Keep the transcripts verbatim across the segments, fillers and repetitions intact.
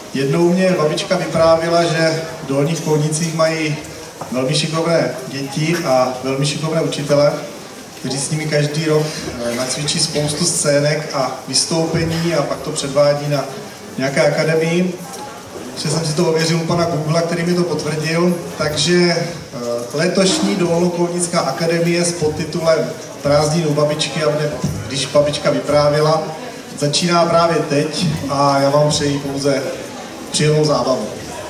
Jednou mě babička vyprávěla, že v Dolních Koudnicích mají velmi šikovné děti a velmi šikovné učitele, kteří s nimi každý rok nacvičí spoustu scének a vystoupení a pak to předvádí na nějaké akademii. Že jsem si to ověřil u pana Google, který mi to potvrdil. Takže letošní Dolnokoudnická akademie s podtitulem Prázdniny u babičky, a když babička vyprávěla, začíná právě teď a já vám přeji pouze příjemnou zábavu.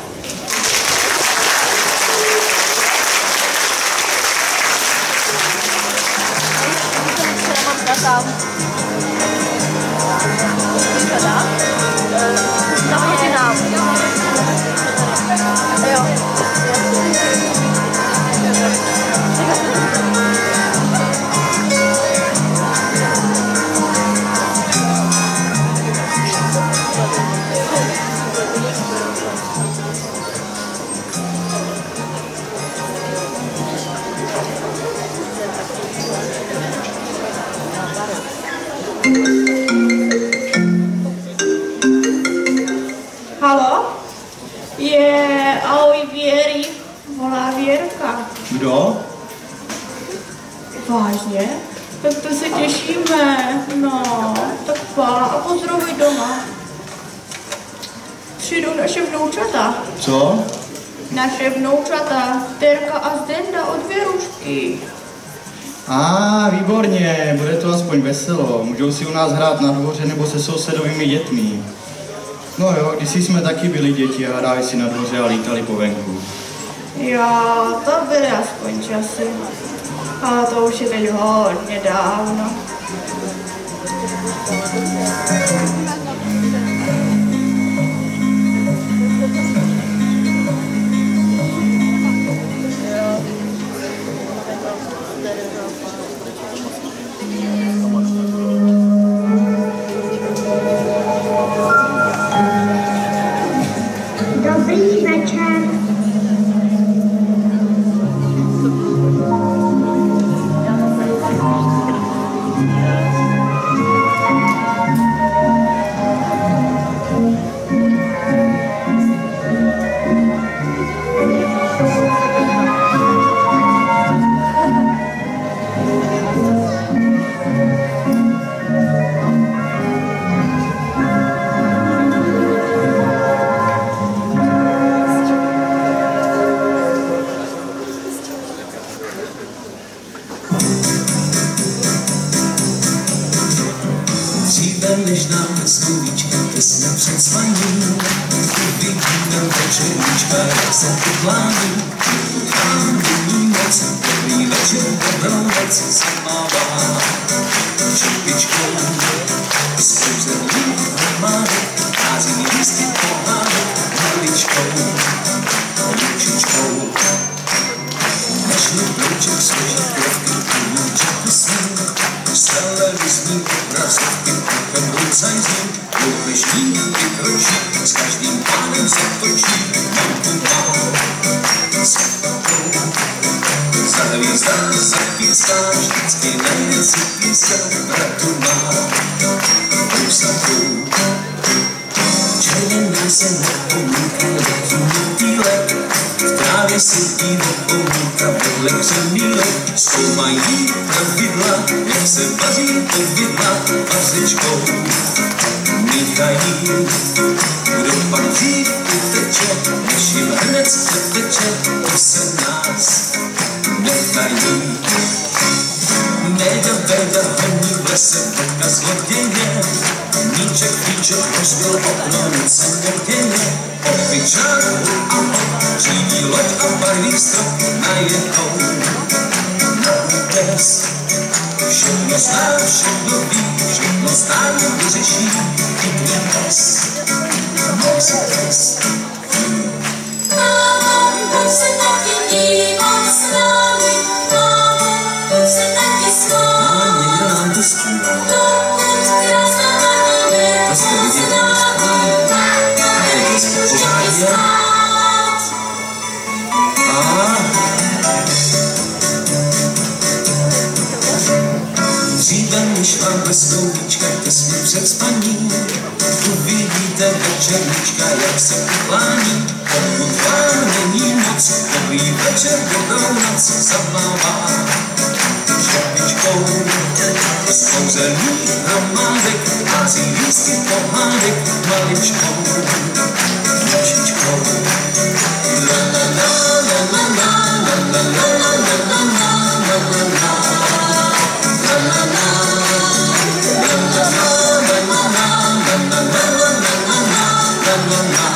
Halo? Je, ahoj Věry, volá Věrka. Kdo? Vážně? Tak to se těšíme, no, tak pa a pozdravuj doma. Přijdou naše vnoučata. Co? Naše vnoučata, Terka a Zdenda od Věrušky. A ah, výborně, bude to aspoň veselo. Můžou si u nás hrát na dvoře nebo se sousedovými dětmi. No jo, když jsme taky byli děti a hráli si na dvoře a lítali po venku. Jo, to byly aspoň časy. Ale to už je teď hodně dávno. Dobrý večer. Než nám slovíčka těsně před spaním, uvidíme večerníčka, jak se poplání. A nyní noc, dobrý večer, dobrou noc zamává. Čepičkou spouzelní hromady, hází lístky pohádek, maličkou, ručičkou. Nešli blouček složí krovky, kůníček písní, stále vysní obrazovky, kuchem rucajzí, dlouhešní vykročí, s každým pánem se točí, mamku má, za patou. Za hvězdách zachycá, vždycky nejrychlý se vratu má, housatou. Červený se nepomínka, letní let, v trávě sedí nepomínka, vedle křemílek, zkoumají pravidla, jak se vaří povidla vařečkou. Míchají, kdo pak dřív uteče, než jim hned přeteče, to se nás nechají. Nejda, vejda, honí v lese, teďka zloděje, níček, píček, rozbil okno, nic se neděje. Opičák a hop, řídí loď a barví strop najednou. Na útes, všechno zná, všechno ví, všechno zdání vyřeší, i dnes, můj se dnes. Mámo, pojď se taky dívat s námi, mámo, pojď se taky s námi. Někdo nám to zpívá. Dokud krásná na nebe To jste viděli, můžeme spát. Dříve vyšla bez kounička těsně před spaním. Uvidíte večernička, jak se uklání. Pokud vám není moc, dobrý večer, dobrou noc zamává šlapičkou. Z kouzelných hromádek hází lístky pohádek maličkou ručičkou. La la la la la la la la la la la la la la. La la la, la la la, la la la, la la la, la la la, la la la.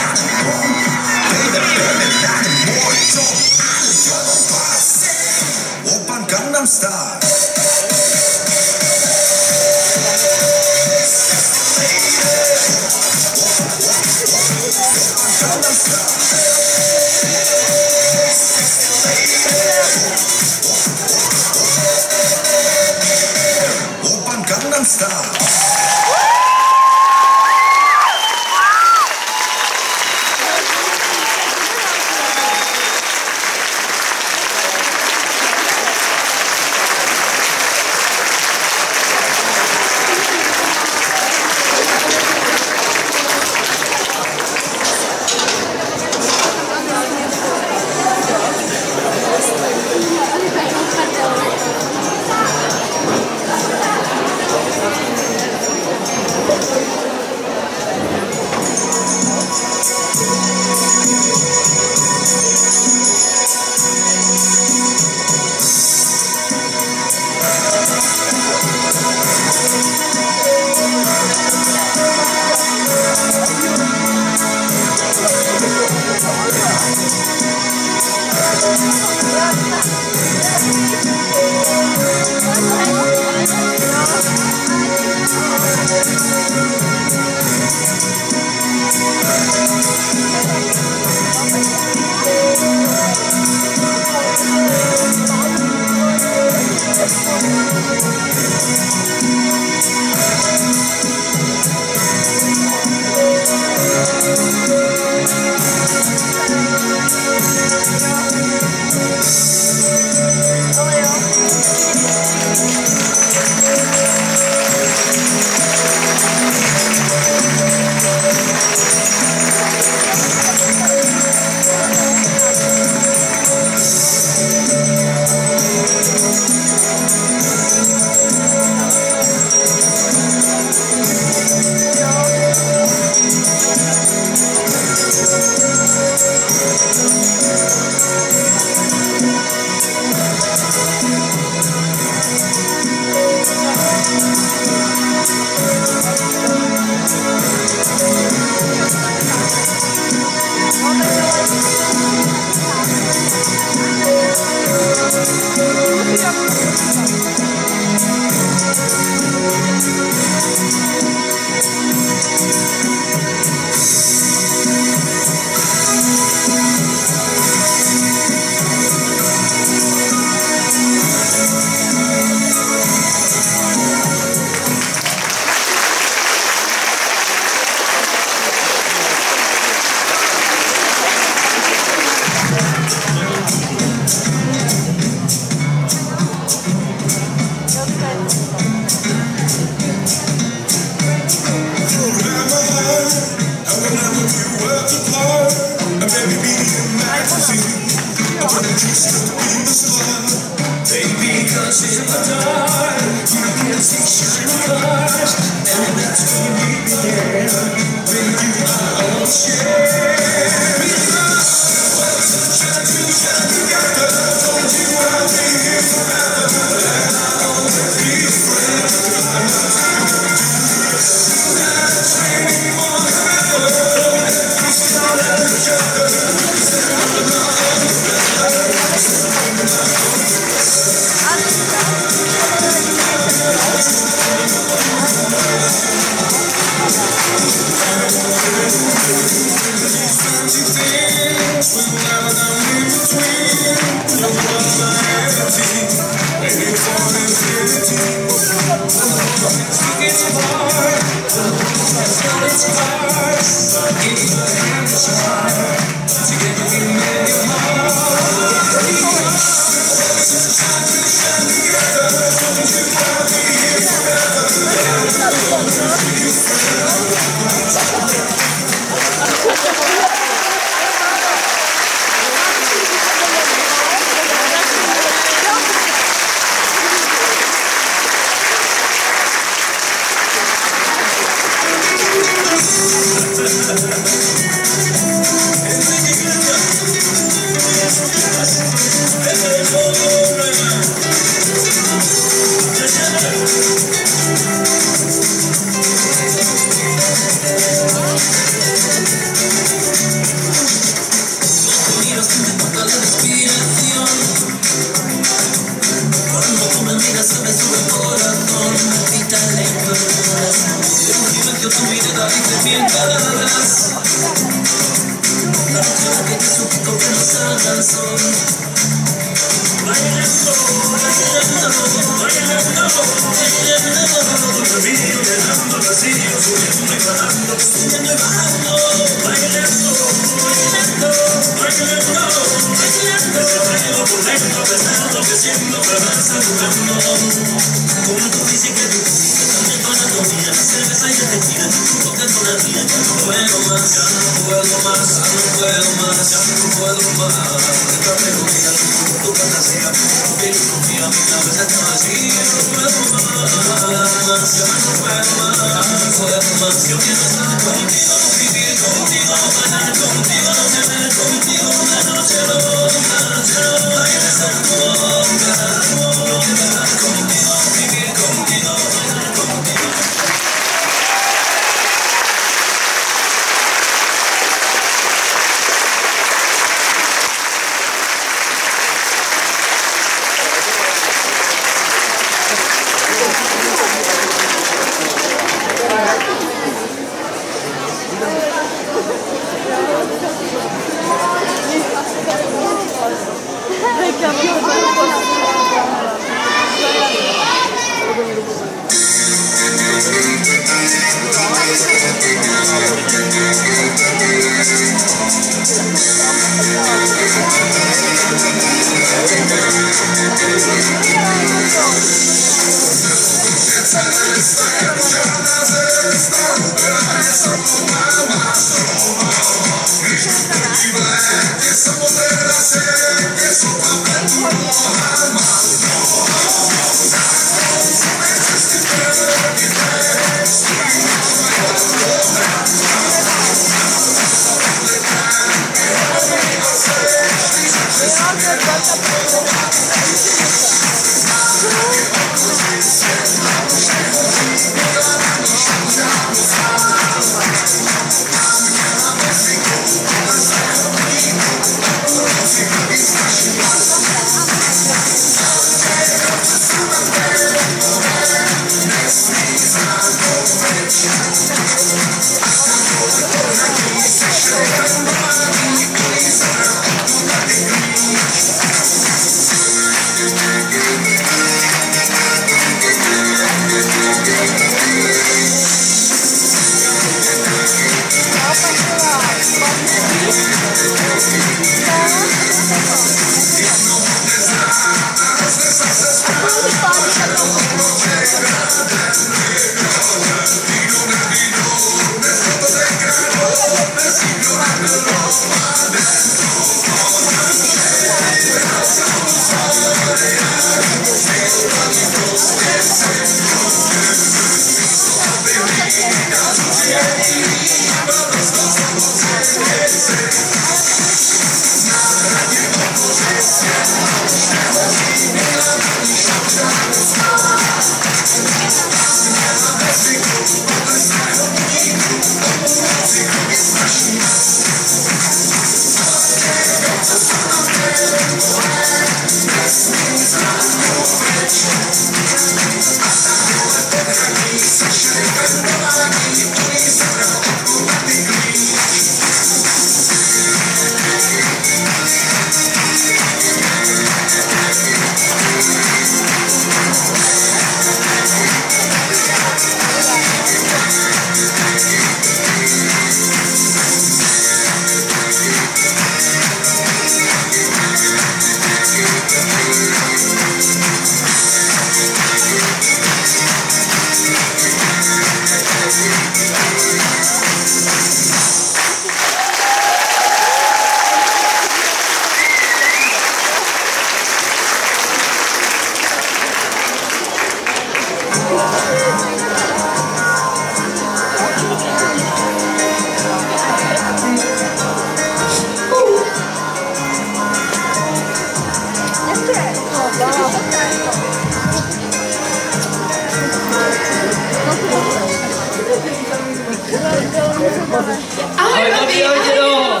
Ahoj, babi, ahoj, dědo.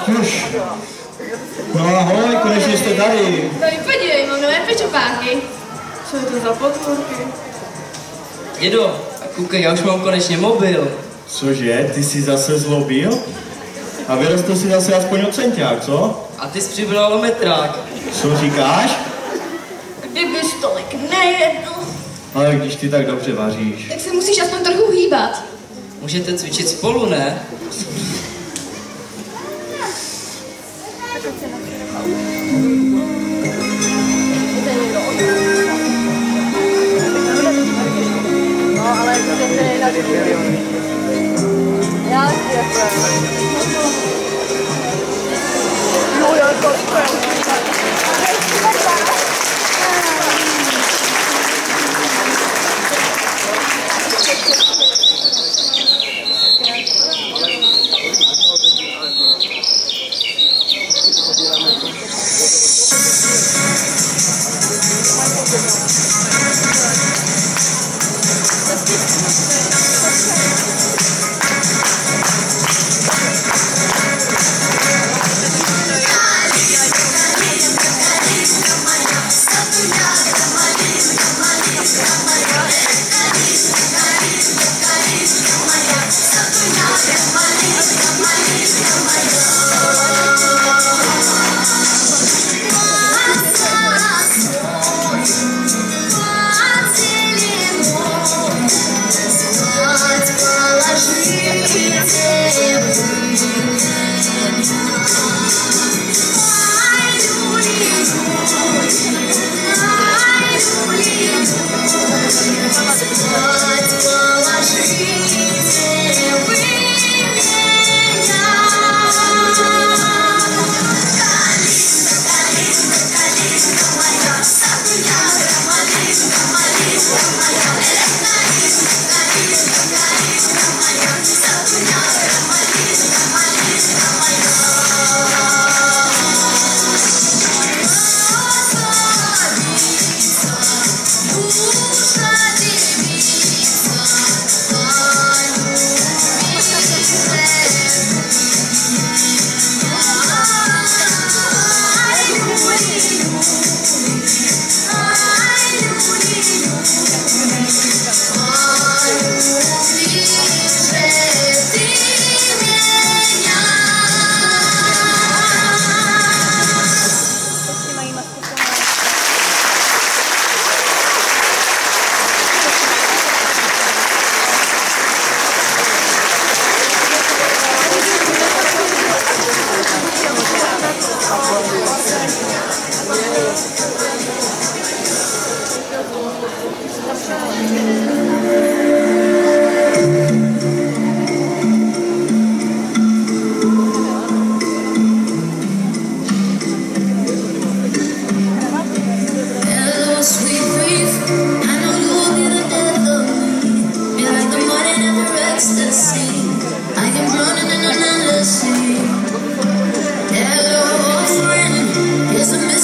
No ahoj, konečně jste tady. Tady podívej, mám nové pečopánky. Co je to za podpůrky? Dědo, a koukej, já už mám konečně mobil. Cože, ty jsi zase zlobil? A vyrostl si zase aspoň o centiák, co? A ty jsi přibral metrák. Co říkáš? Kdybys tolik nejedl, Ale když ty tak dobře vaříš. tak se musíš aspoň trochu hýbat. Můžete cvičit spolu, ne?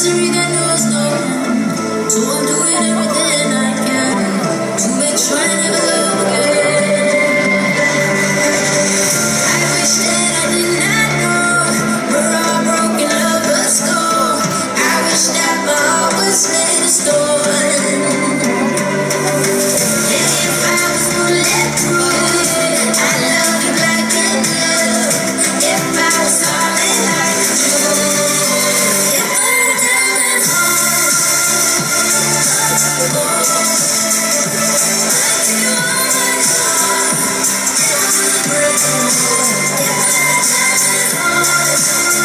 misery that knows no end. So I'm doing everything I can to make sure I never love again. I wish that I did not know where our broken lovers go. I wish that my heart was made of stone. And if I was bulletproof, I'd love you like a glove. If I was solid like a jewel, if I were diamond hard, oh, you are my heart, it would break the mold. If I were diamond hard,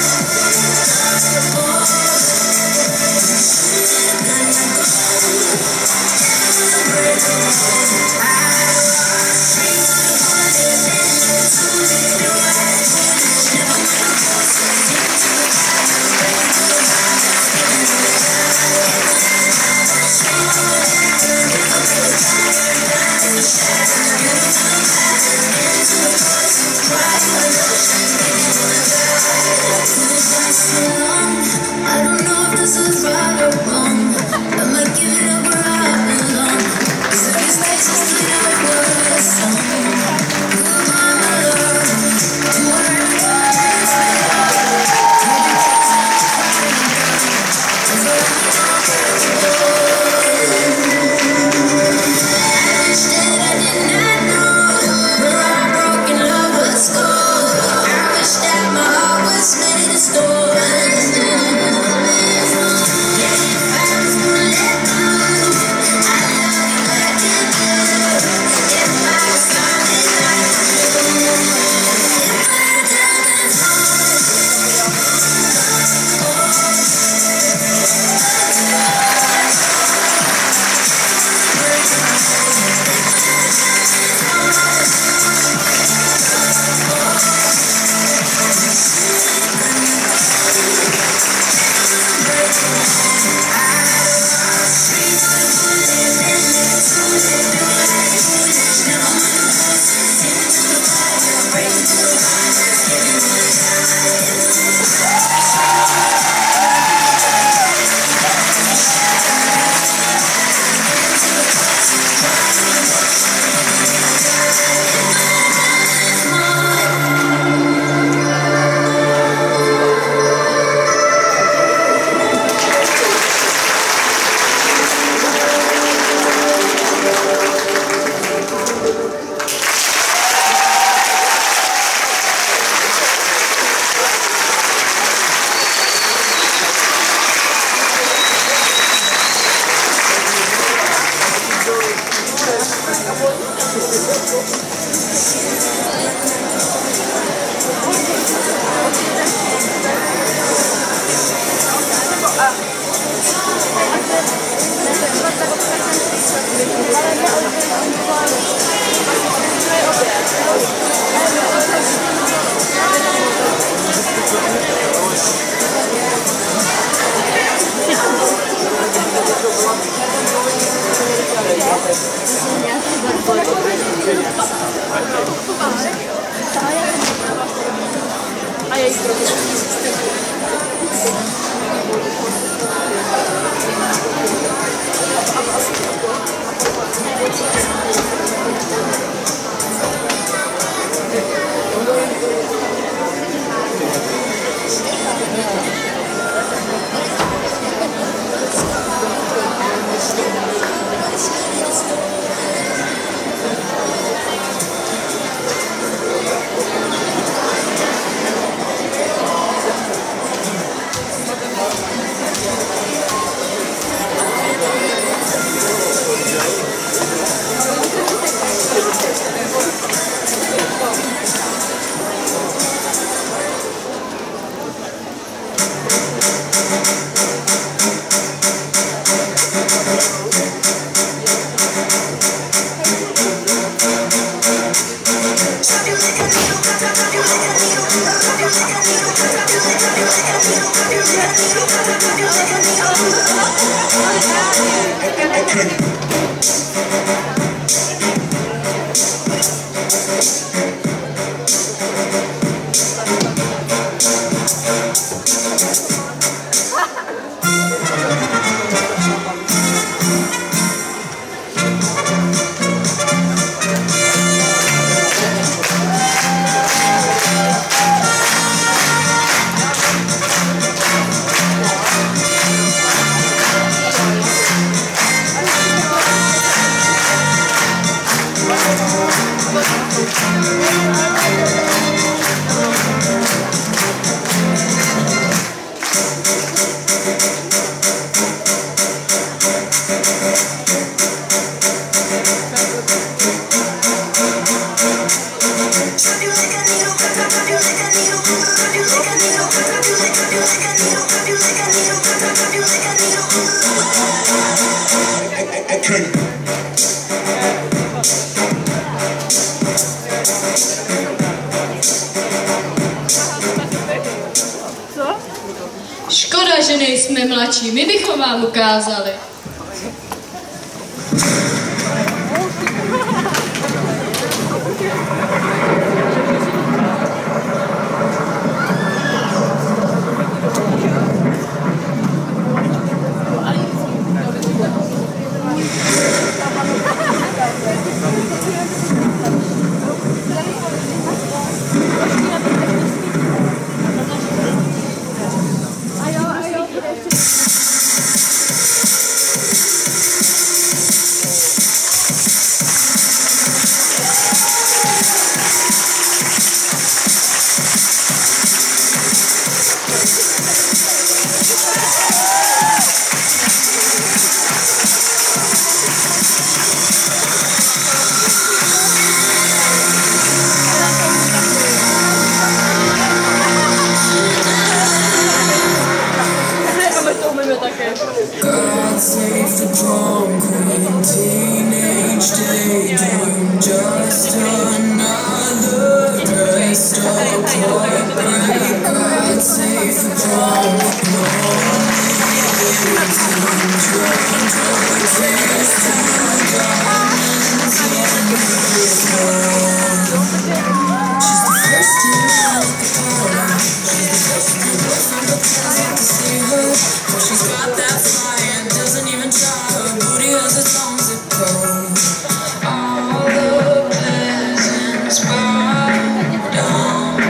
oh, should've done my gold, it would break the mold. I was straight to the point, and then you told me you had foolish. Never mind the horses, into the fire, break to the violence, give me the time. Straight to the dagger, give up to the fire, down to the shadow, you to the pattern, into the poison, cry for lotion, give me the die. It's been so long, I don't know if this is right or wrong. Am I giving up where I belong? Is there a space to get out for a song? Goodbye, my love, to wherever your dreams may go. Take the things that you find and love, to forever don't get I wish that I did not know where our broken lovers go. I wish that my heart was made of stone. Yeah, if I was bulletproof, I'd love you like a glove. If I was solid like a jewel, if I were diamond hard, Ha! Škoda, že nejsme mladší, my bychom vám ukázali. God save the prom queen, teenage daydream, just another dressed up heartbreak. God save the prom queen, eighteen, drunk, drunk, face to diamonds in her. She's the first to love the party. She's the best to boyfriend, but can't to see her. She's got that fire, doesn't even try. Her booty has its own zip code. All the peasants bow down.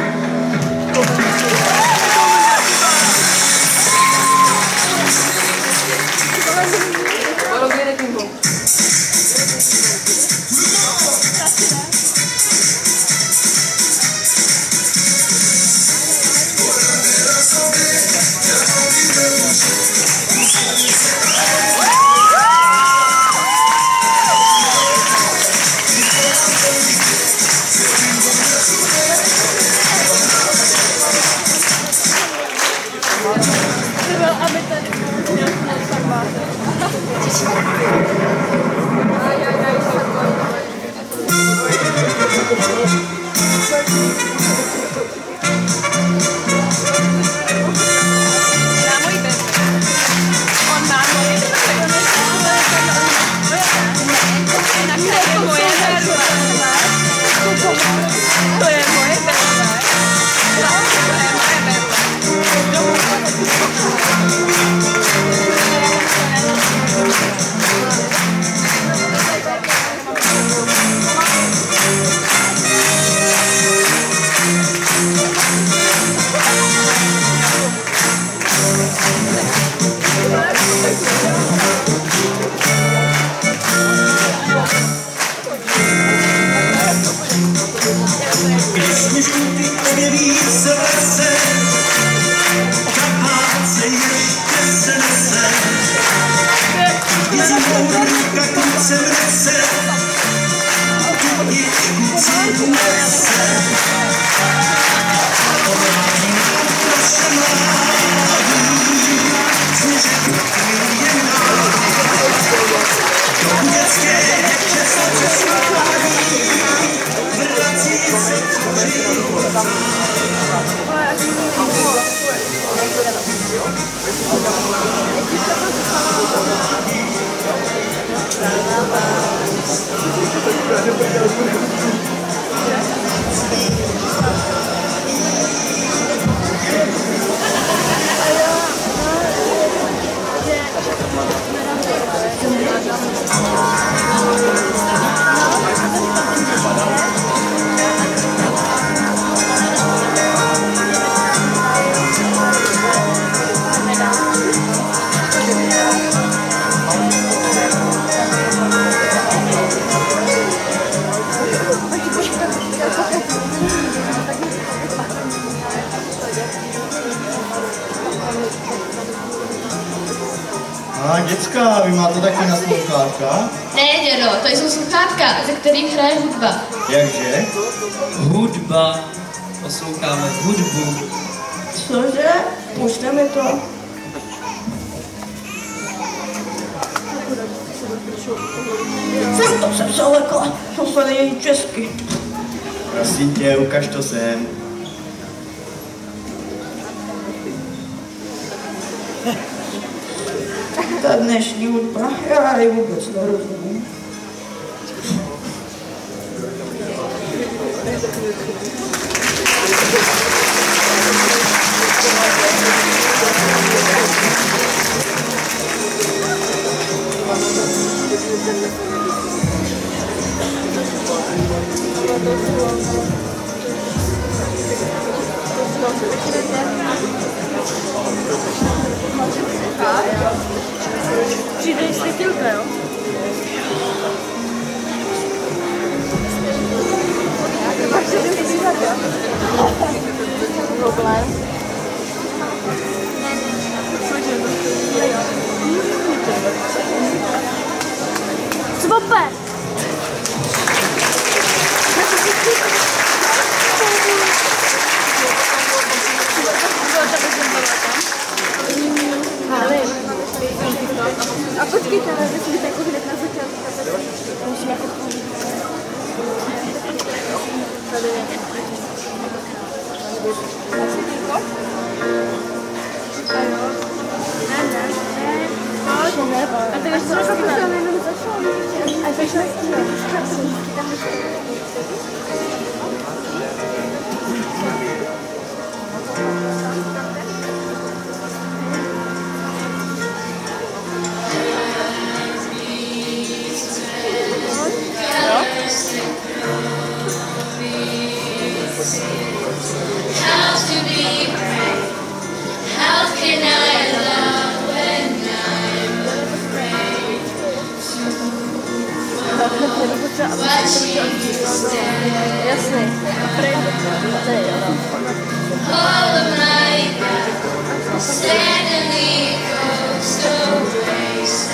Aha, děcka, vy máte taky na sluchátka? Ne, dědo, to jsou sluchátka, ze kterých hraje hudba. Jakže? Hudba. Posloucháme hudbu. Cože? Pušte mi to. Jsem to se přelekla, to se nejí česky. Prosím tě, ukaž to sem. Ta dnešní hudba, já ji vůbec nerozumím. Přijde světilka, jo? Máš se tím vysílat, jo? Problém. Super! A počkejte, ale vy jste jako hned na začátku. Musím jako tady je. Ne, ne, ne. A ty ještě to jenom začalo. A to ještě tam jasně. All of my suddenly goes to waste.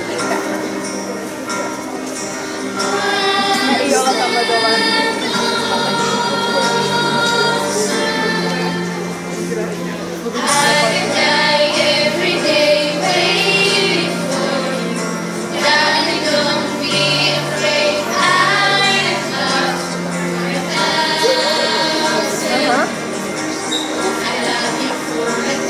I could die every day waiting for you. Darling, don't be afraid. I am lost for a thousand. I love you for a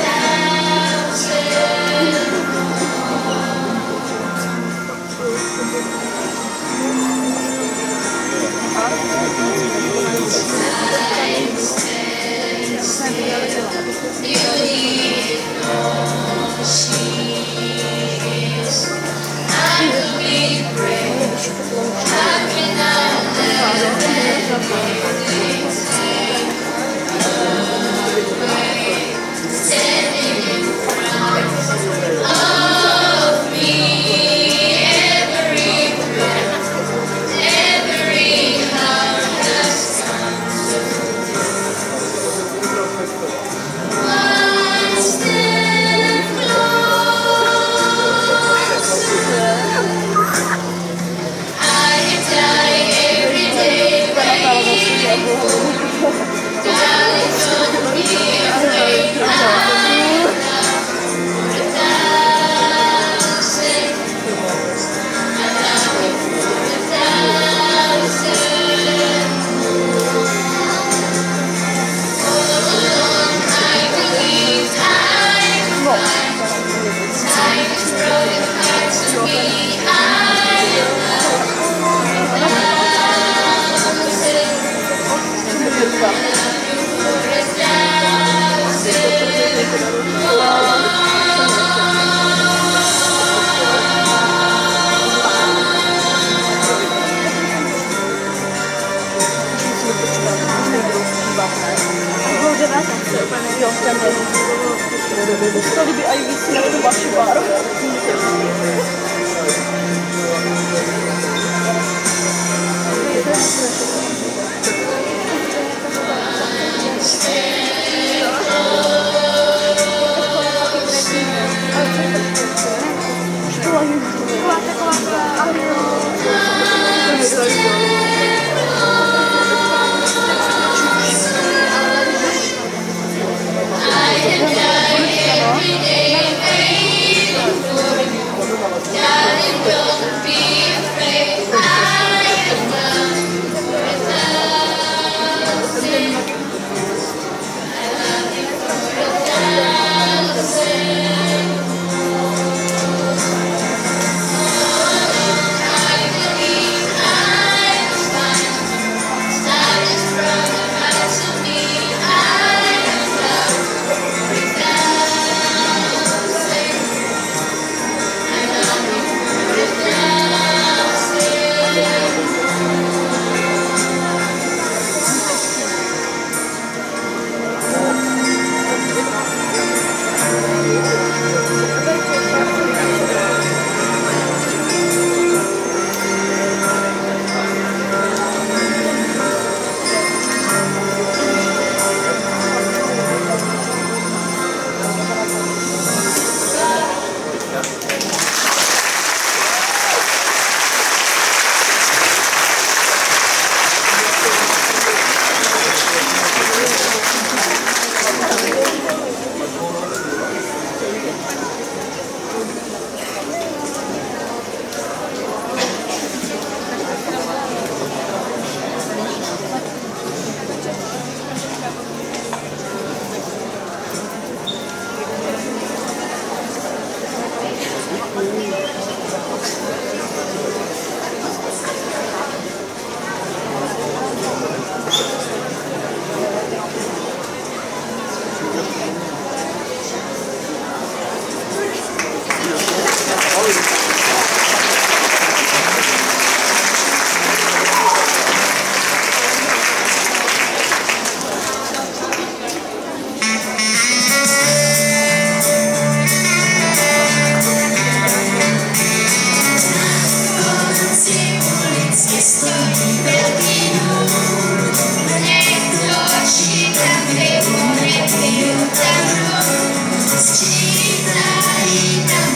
To líbí a víc na tu vaši bar.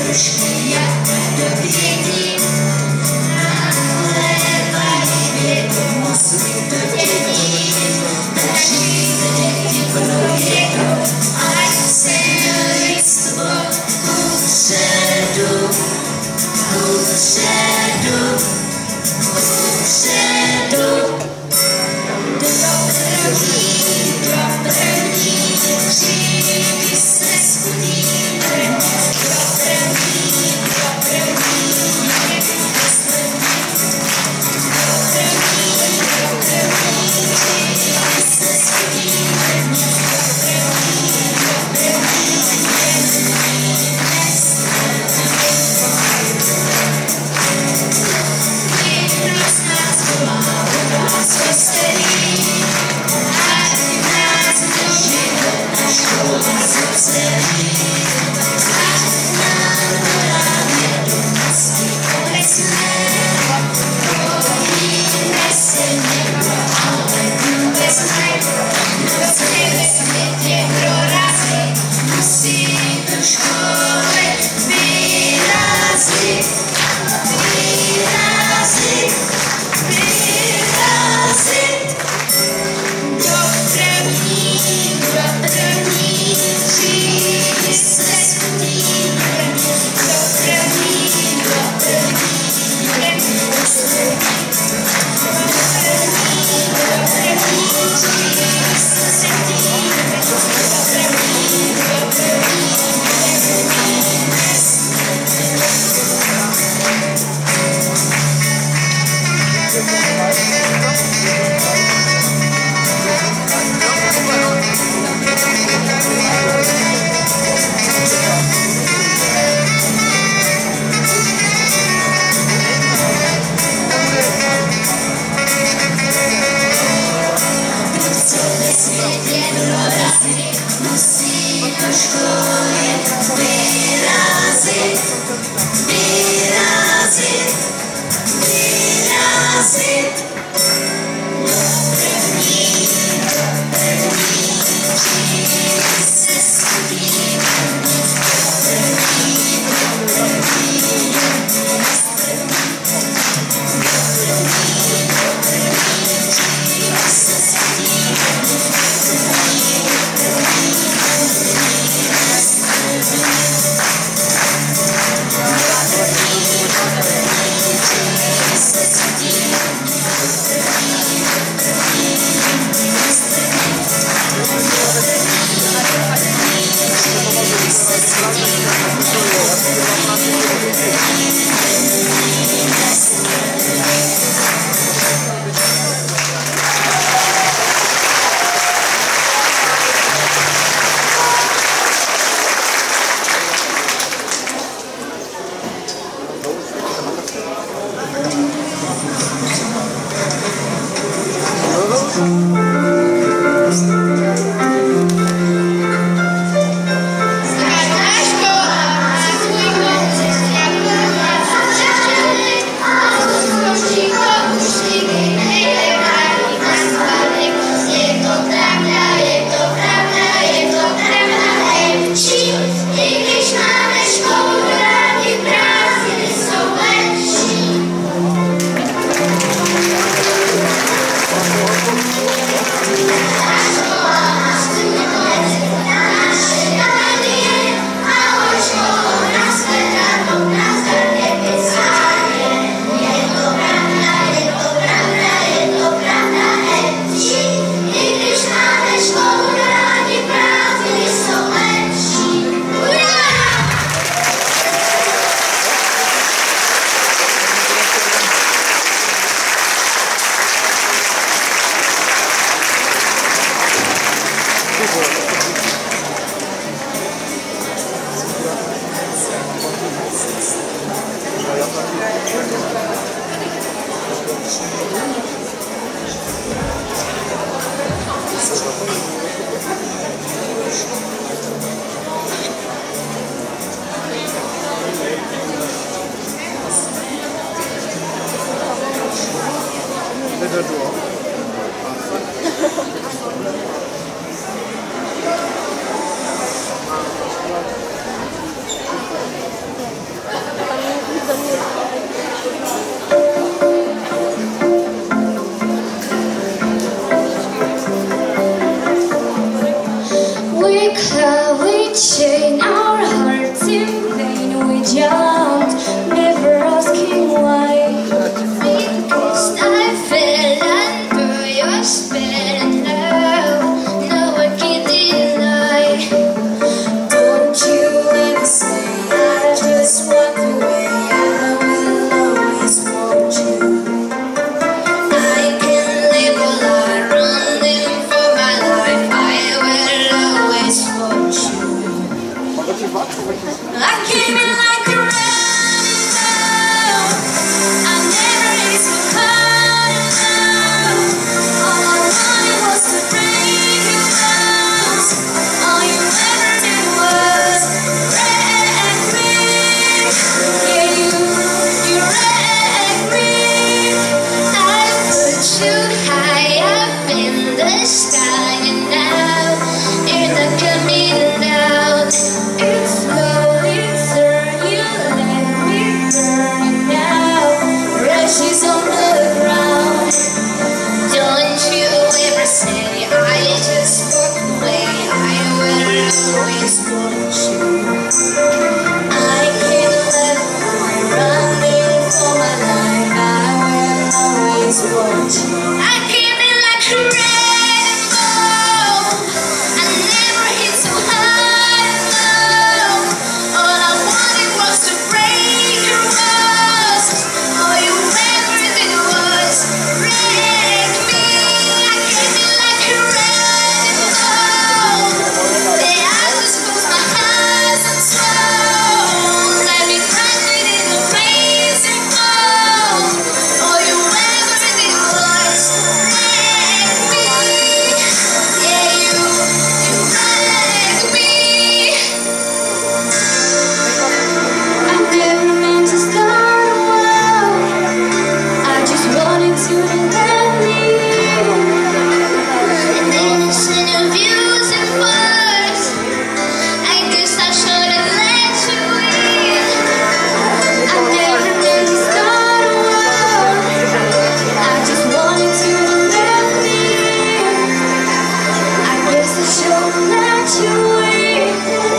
dušky jak do dětí. Nalévají vědu mozku do dětí, drží se děti plnou vědu, ať se lidstvo kupředu, kupředu, kupředu. Do první, do první třídy se studíme, do první, do první někdy slední, do první, do první třídy se studíme, do první, do první někdy neslední. Nikdo z nás volá came in like a running wild. I never hit so hard enough. All I wanted was to break your bones. All you ever did was wreck me. Yeah, you, you wrecked me. I put you high up in the sky, and now you're not coming down. It's slowly turn, you let me burn now. Rushes on the ground. Don't you ever say I just walk away. I will always want you. I can't let my running for my life. I will always want you. I came in like a rainbow. I never hit so high enough. All I wanted was to break your walls. All you ever did was wreck me. I came in like a rainbow. Yeah, I just close my eyes and slow. Let me crash it in the blazing fall. All you ever did was wreck me. Yeah, you, you wrecked me. I never meant to start a war. I just wanted to let me. And innocent of views and words. I guess I should've let you in. I never meant to start a war. I just wanted to let me. I guess I should've let you in.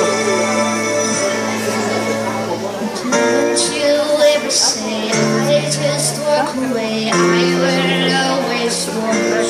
Don't you ever say I just walk away. I will always want you.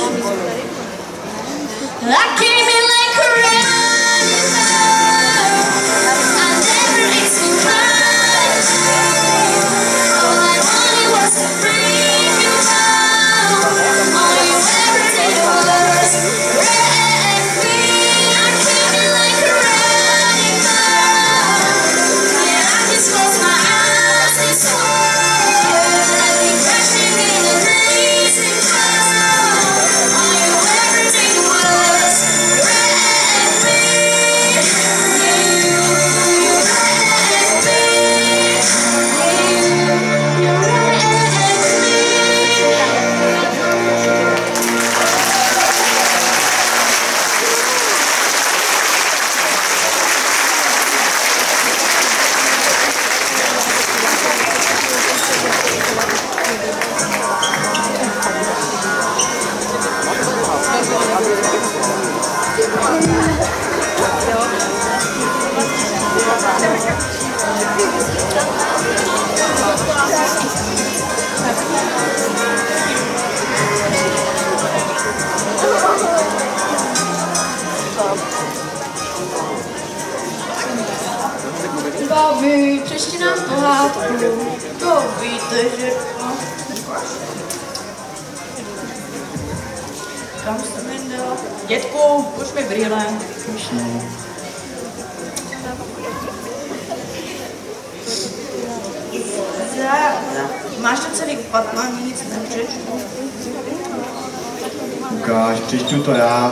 I came in like a running wild. I never hit so hard. All I wanted was to break you down. All you ever did was wreck me. I came in like a running wild. Yeah, I just closed my eyes and swore. Let me crash it in a blazing fall. All you ever did was wreck me. Yeah, you, you wrecked me. Yeah, you, you wrecked me. Babi, přečti nám pohádku. To víte, že... Kam jsem jen dala? Dětku, už mi brýle. Za, za. Máš to celý upatlaný, nic nepřečtu. Ukáž, přečtu to já.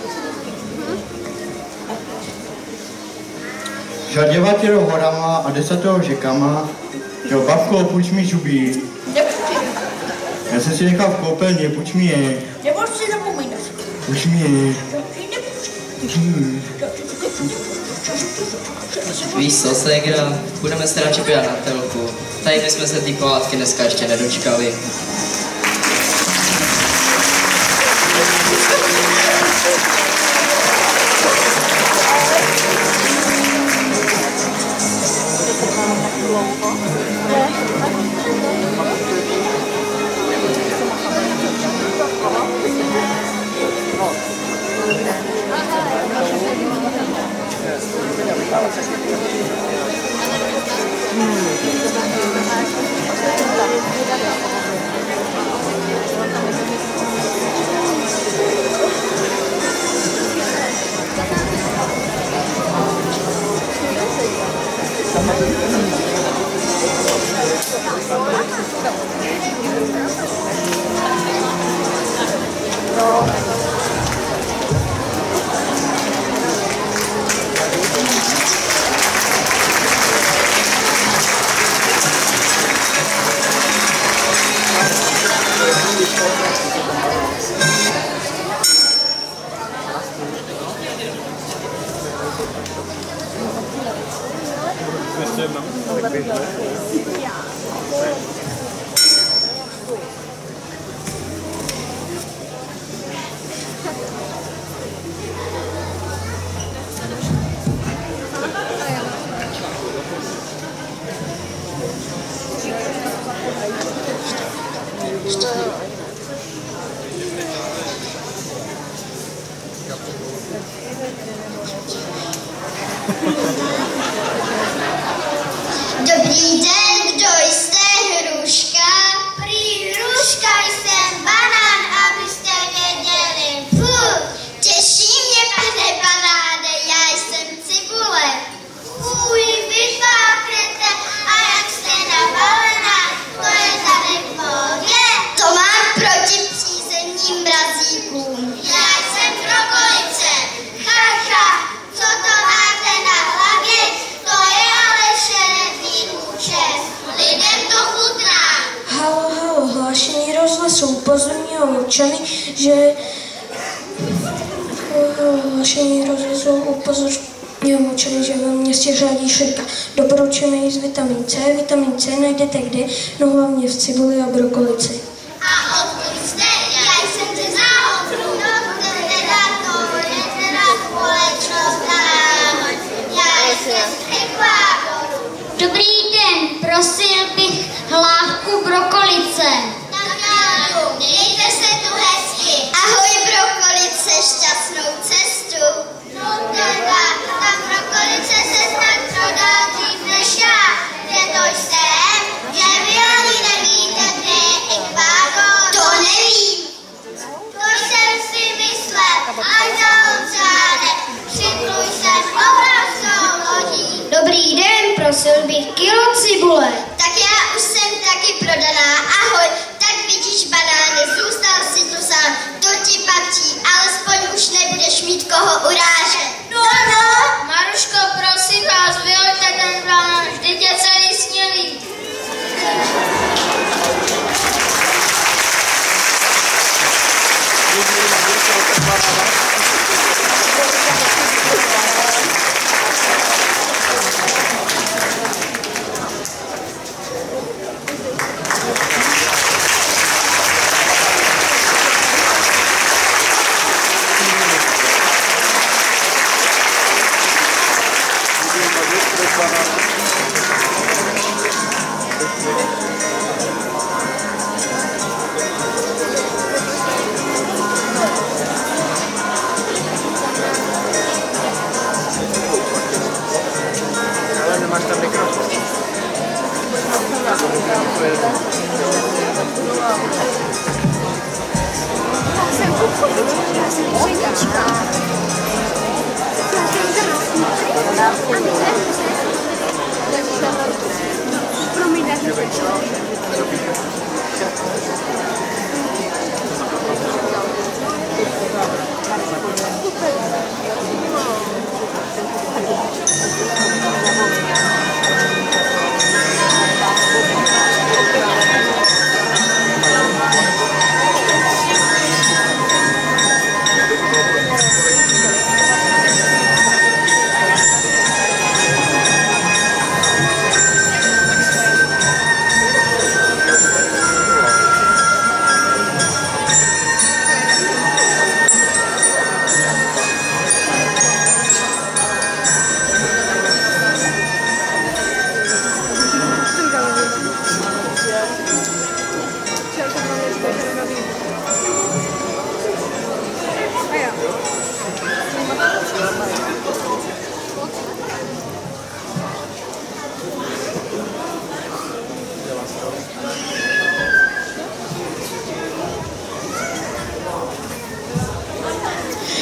Šaděvatiro horama a desatého řekama, jo, babko, půjč mi žubí. Nepůjči. Já jsem si nechal v koupelně, půjč mi je. Nebo si zapomínáš. Půjč mi je. Hmm. Víš co, ségra, budeme se radši podívat na telku. Tady bychom se ty pohádky dneska ještě nedočkali. Dobrý den, kdo jste hruška? Prý hruška jsem banán, abyste věděli. Fú, těší mě, pane banáne, já jsem cibule. Fuj, vy fáknete a jak jste navalená, to je tady v pohodě. To mám proti přízemním mrazíkům. Já jsem brokolice, chacha, co to máte na hlavě? To je ale šeredný účes, lidem to chutná. Halo, halo, hlášení rozhlasu upozorňují občany, že hlášení rozhlasu upozorňují občany, že ve městě řádí šrika. Doporučujeme jíst vitamin C. Vitamin C najdete kde? No hlavně v cibuli a brokolici. A odkud jste? Já jsem ze Záhodu. No to teda to je teda společnost náhod. Já jsem z Ekvádoru. Dobrý den, prosil bych hlávku brokolice. Tak já jdu, mějte se tu hezky. Ahoj brokolice, šťastnou cestu. No teda, ta brokolice se snad prodá dřív než já. Kde to jsem? Že vy ani nevíte, kde je Ekvádor. To nevím. To jsem si myslel, až za oceánem. Připluj jsem obraznou lodí. Dobrý den, prosil bych kilo cibule. Tak já už jsem taky prodaná, ahoj. Tak vidíš banány, zůstal si tu sám, to ti patří, alespoň už nebudeš mít koho urážet. No, no. Maruško, prosím vás, vyhoďte ten banán, vždyť je celý snělý.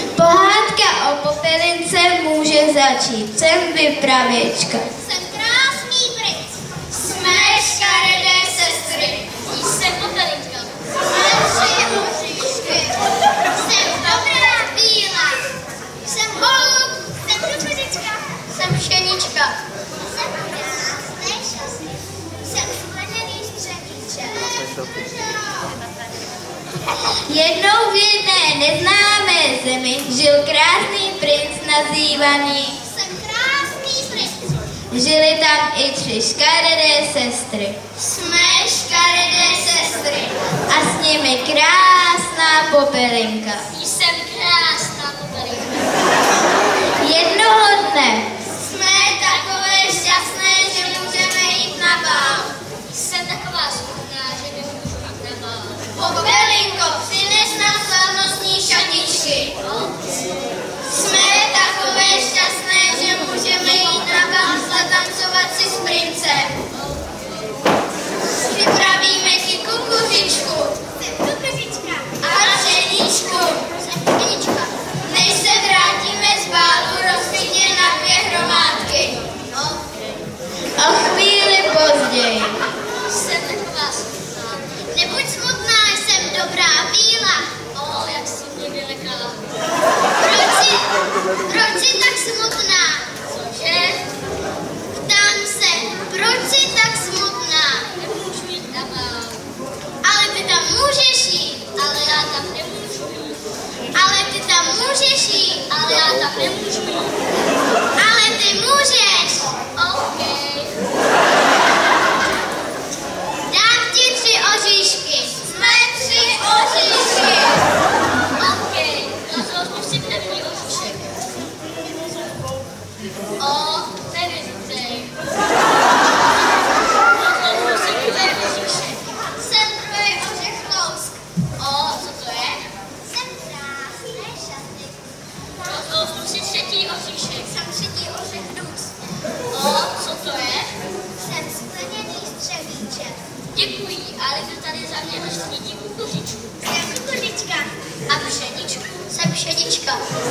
Pohádka o Popelince může začít. Jsem vypravěčka. Jsem krásná. Jednou v jedné neznámé zemi žil krásný princ nazývaný. Jsem krásný princ. Žili tam i tři škaredé sestry. Jsme škaredé sestry. A s nimi krásná popelinka. Jsem krásná popelinka. Jednoho dne jsme takové šťastné, že můžeme jít na bál. Jsem taková smutná, že nemůžu jít na bál. Popelinko, přines nám slavnostní šatičky. Jsme takové šťastné, že můžeme jít na bál zatancovat si s princem. Připravíme ti kukuřičku. A pšeničku. Než se vrátíme z bálu, rozpětě na dvě hromádky. O chvíli později. Jsem taková smutná. Nebuď smutná, jsem dobrá bíla. O, jak jsi mě vylekala. Proč jsi, proč jsi tak smutná? Cože? Ptám se, proč jsi tak smutná? Nemůžu jít na bál. Ale ty tam můžeš jít. Ale já tam nemůžu jít. Ale ty tam můžeš jít. Ale já tam nemůžu jít. Ale ty můžeš. OK. Dám ti tři oříšky. Jsme tři oříšky. OK. Rozhodnu si první oříšek. O, ten je dobrý. Rozhodnu si druhý oříšek. Jsem druhý ořech lousk. O, co to je? Jsem krásné šaty. Rozhodnu si třetí oříšek. Jsem třetí ořech dus. O, co to je? Jsem skleněný střevíček. Děkuji, ale kdo tady za mě rozsvídí kukuřičku? Jsem kukuřička. A pšeničku? Jsem pšenička.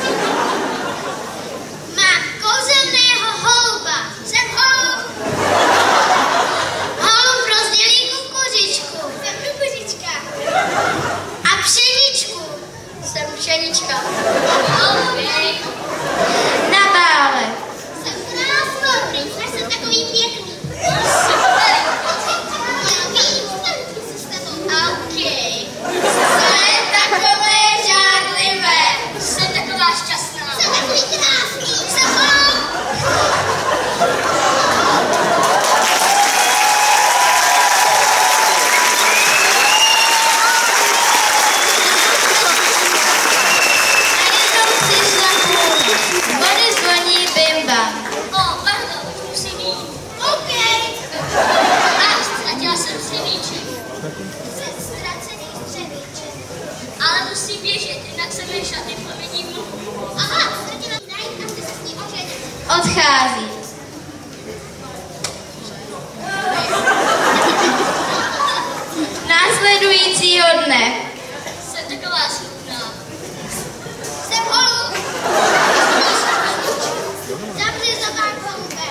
Mám kouzelného holuba. Jsem holub. Holub rozdělí kukuřičku. Jsem kukuřička. A pšeničku? Jsem pšenička. Okay. Na bále. Jsem krásná, princ, jsem takový pěkný. Super. Okay. Jsme takové žádlivé. Jsem taková šťastná. Jsem takový krásný. Jsem holub. Najednou přišla půlnoc. Vody zvoní bimba. O, pardon, musím jít. OK. A ztratila jsem střevíček. Jsem ztracený střevíček. Ale musím běžet, jinak se mé šaty promění v muchu. Aha, ztratila najít a chci se s ní oženit. Odchází. Následujícího dne. Jsem taková smutná. Jsem holub. Zavři za pár holubé.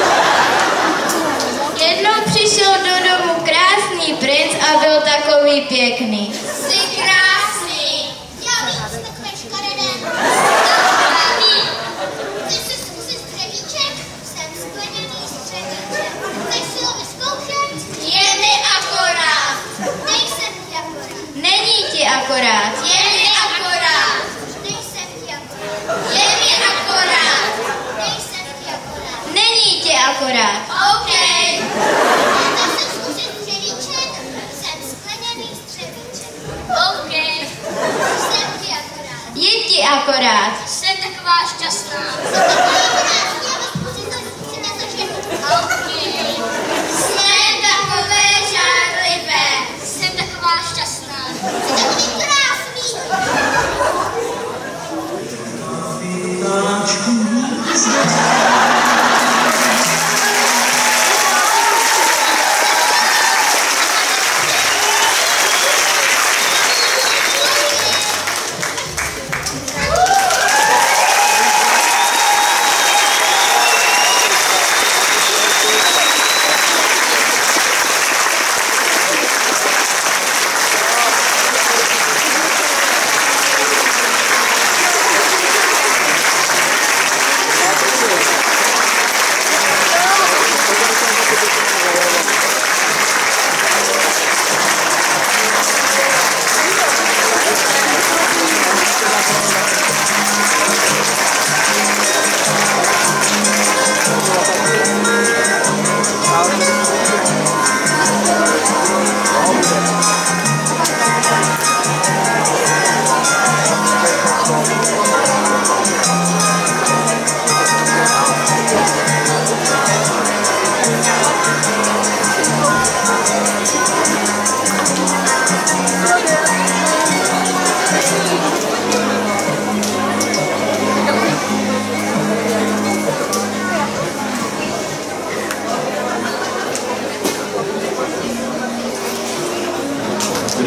Jednou přišel do domu krásný princ a byl takový pěkný. Jsi krásný. Já víc, takové škaredé. Já víc. Chceš si zkusit střevíček? Jsem skleněný střevíček. Chceš si ho vyzkoušet? Je mi akorát. Nejsem ti akorát. Není ti akorát. Je mi akorát. Nejsem ti akorát. Je mi akorát. Nejsem ti akorát. Není ti akorát. OK. Chceš si zkusit střevíček? Jsem skleněný střevíček. OK. Jsem ti akorát. Je ti akorát. Jsem taková šťastná. Jsem taková krásná, musím na zažít. OK. Jsme takové žádlivé. Jsem taková šťastná. Jsem takový krásný.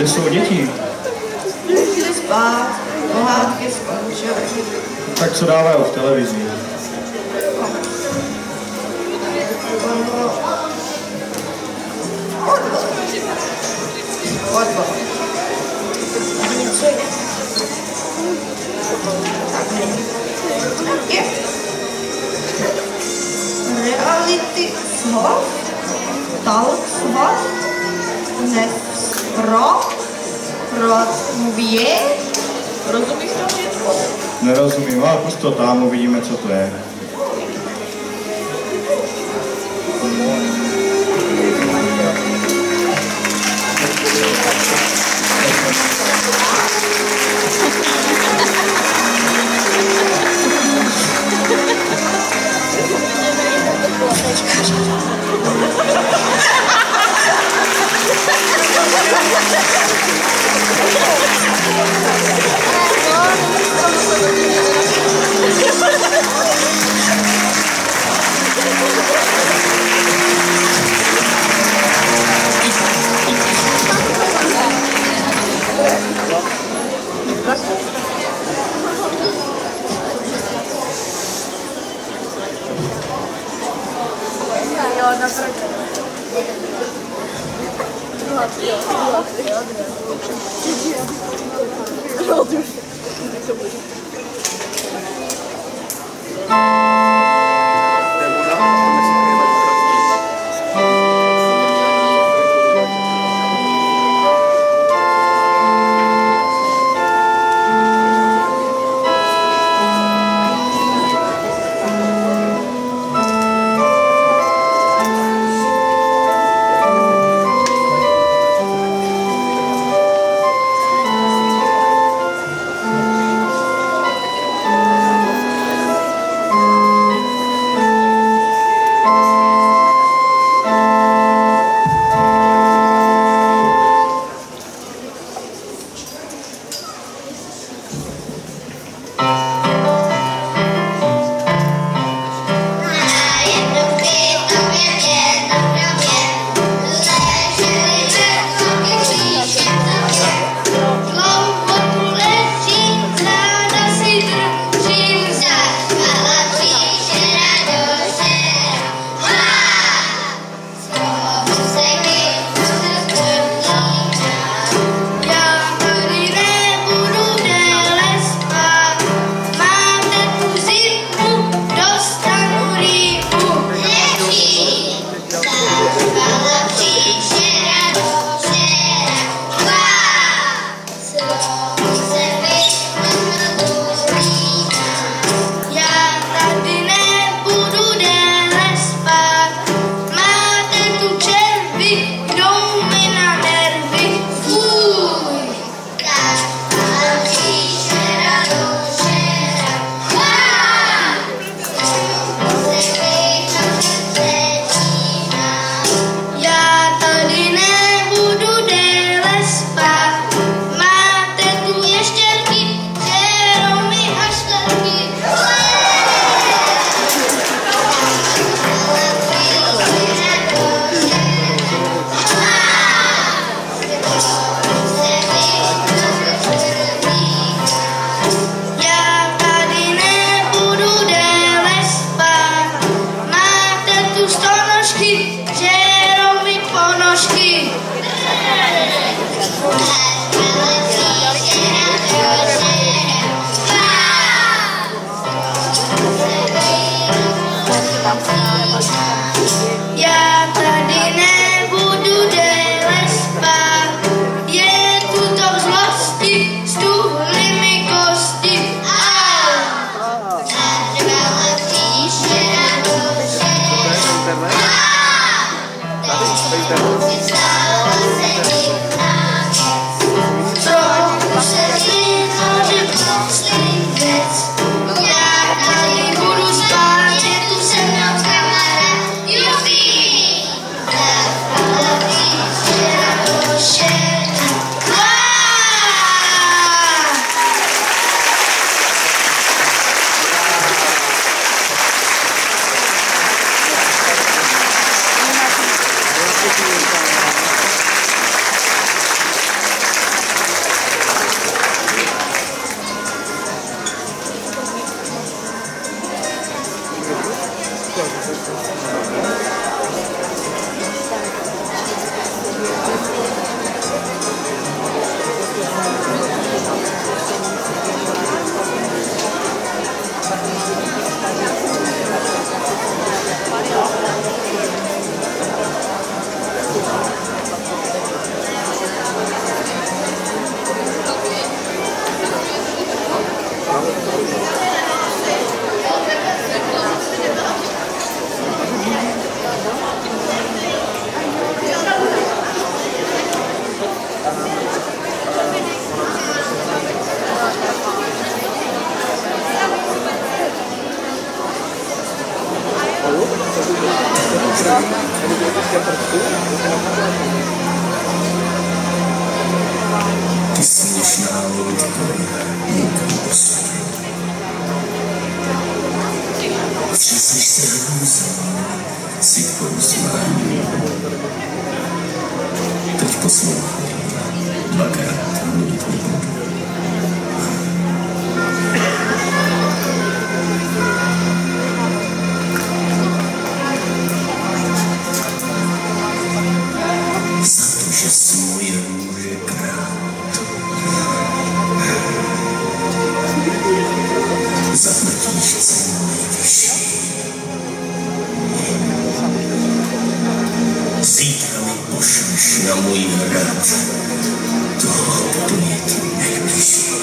kde jsou děti? Šli spát, pohádky skončily. Tak co dávají v televizi? Odbor. Něco je. Tak není. Tak je. Reality shop, talk shop, nespro, rozmluvě. Rozumíš to všechno? Nerozumím, ale pust to tam, uvidíme, co to je. Ty směšná loutko, nikam osudu. Třeseš se hrůzou, sytkou zmání. Teď poslouchej, dvakrát mluvit nebudu. Za to, že jsi moje růže krát. Zaplatíš cenu nejvyšší. Zítra mi pošleš na můj hrad toho, kdo je ti nejbližší.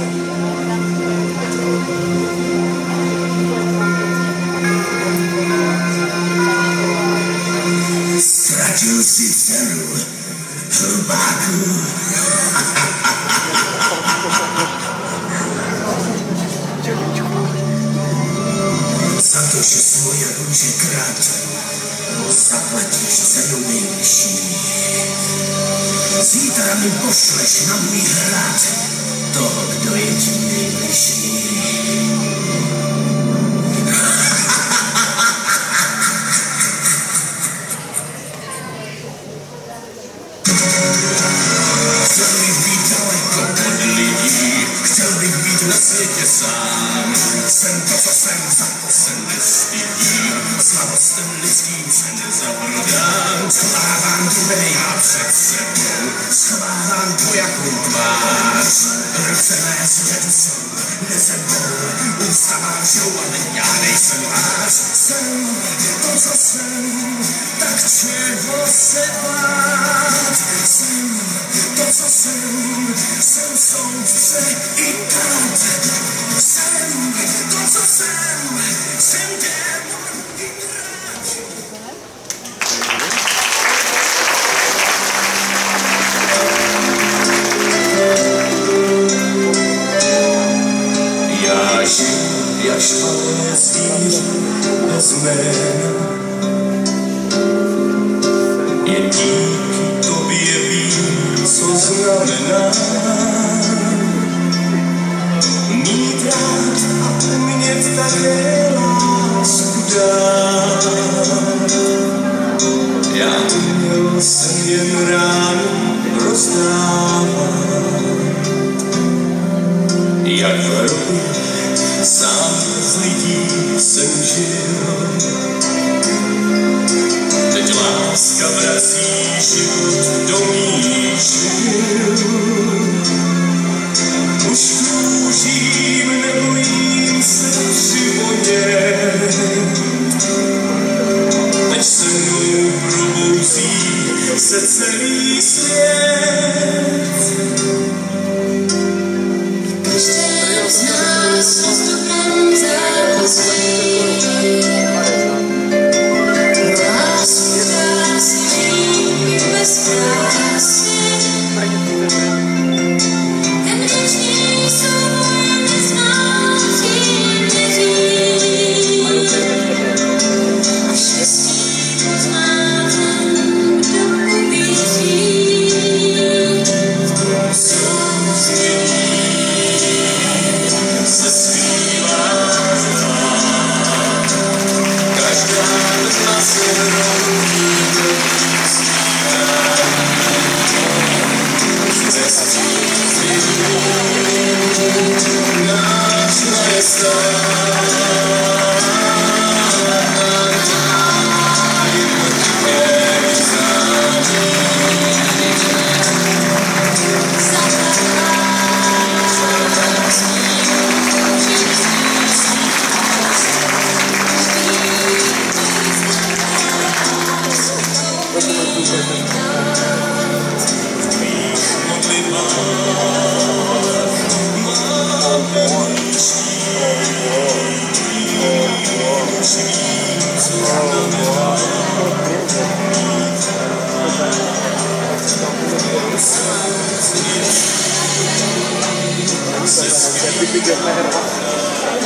Ztratil si dceru, hrubáku. Za to, že jsi moje růže krát, zaplatíš cenu nejvyšší. Zítra mi pošleš na můj hrad toho, kdo je ti nejbližší. Chtěl bych být daleko od lidí, chtěl bych být na světě sám. Jsem to, co jsem, za to se nestydím, slabostem lidským se nezabrdám. Schovávám dubej a před sebou, schovávám dvojakou tvář. Ruce mé svět jsou nezebou, ústa mám žou, ale já nejsem váš. Jsem to, co jsem, tak čeho se bát? Jsem to, co jsem, jsem soudce i kat. Jsem to, co jsem, jsem démon i dráč. Já žiju, jak špalé zvíře bez jména. Jen díky tobě vím, co znamená mít rád a umět také lásku dát. Já uměl jsem jen ránu rozdávat, jak v hrobě sám z lidí jsem žil. Teď láska vrací život do mých žil. Už kroužím, nebojím se přivonět. Teď se mnou probouzí se celý svět. Každý z nás s dobrem zápasí.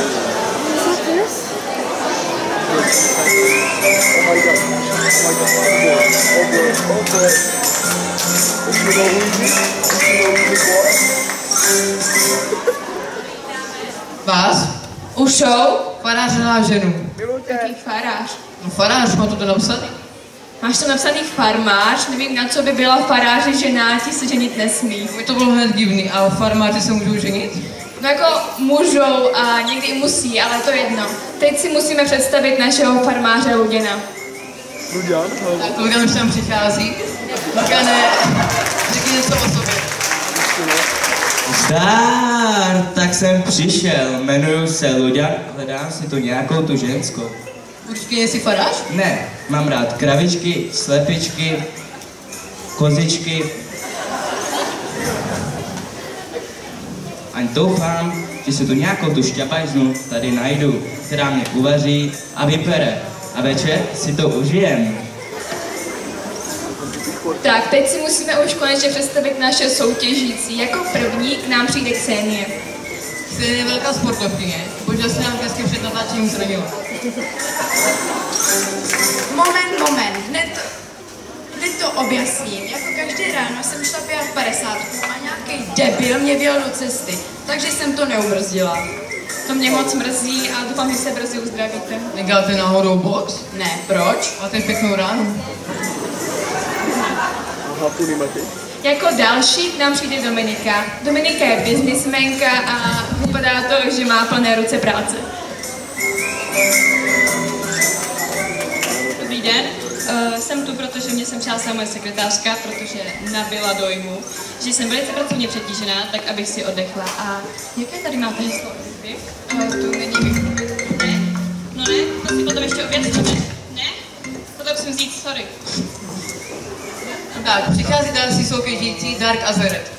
Oh my god. Oh my god. Vás? Ušou? Farář na ženu. Jaký farář? No farář, má to to napsaný? Máš to napsaný farmář? Nevím, na co by byla faráři ženáti, se ženit nesmí. Mi to bylo hned divný, a farmáři se můžou ženit? No jako můžou a někdy i musí, ale to jedno. Teď si musíme představit našeho farmáře Luděna. Luděn? Tak Luděn už tam přichází. Lugane, řekni něco o sobě. Zdár, tak jsem přišel, jmenuji se Luďan, hledám si tu nějakou tu ženskou. Určitě jsi farář? Ne, mám rád kravičky, slepičky, kozičky. A doufám, že si tu nějakou tu šťapajznu tady najdu, která mě uvaří a vypere. A večer si to užijem. Tak, teď si musíme už konečně představit naše soutěžící. Jako první k nám přijde Ksenie. Ksenie je velká sportovkyně, bohužel se nám dnesky před natáčením zranila. Moment, moment, hned to, hned to objasním. Jako každé ráno jsem šla pět padesátku a nějaký debil mě vyjel do cesty, takže jsem to neubrzdila. To mě moc mrzí a doufám, že se brzy uzdravíte. Neděláte náhodou box? Ne, proč? Máte pěknou ránu. Jako další k nám přijde Dominika. Dominika je biznismenka a vypadá to, že má plné ruce práce. Dobrý den, uh, jsem tu, protože mě sem přála moje sekretářka, protože nabyla dojmu, že jsem velice pracovně přetížená, tak abych si oddechla. A jaké tady máte heslo? Uh, tu není mi. Ne? No ne? To si potom ještě objasníme. Ne? To musím říct, sorry. Tak, přichází další soutěžící Dark Azeret.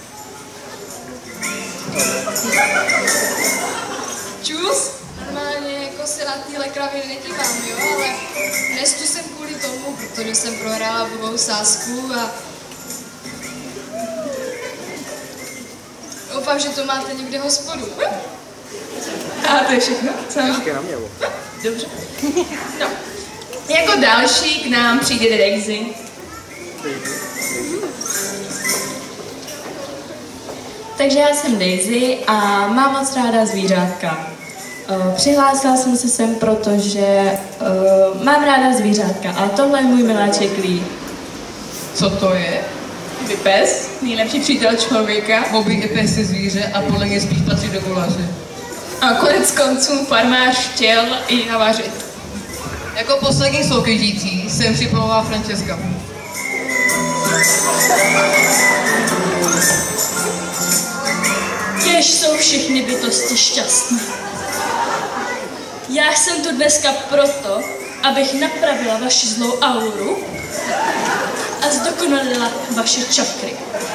Čus? Normálně jako se na téhle kravě nedívám, jo, ale dnes tu jsem kvůli tomu, protože jsem prohrála blbou sázku a doufám, že to máte někde hospodu. A to je všechno? Co? Dobře. No. Jako další k nám přijde Daisy. Takže já jsem Daisy a mám moc ráda zvířátka. Uh, přihlásila jsem se sem, protože uh, mám ráda zvířátka a tohle je můj miláček Lee. Co to je? Ty pes, nejlepší přítel člověka. Hobby i pes je zvíře a podle mě spíš patří do gulaře. A konec konců farmář chtěl i navařit. Jako poslední soutěžící jsem připravovala Francesca. Kéž jsou všechny bytosti šťastné. Já jsem tu dneska proto, abych napravila vaši zlou auru a zdokonalila vaše čakry.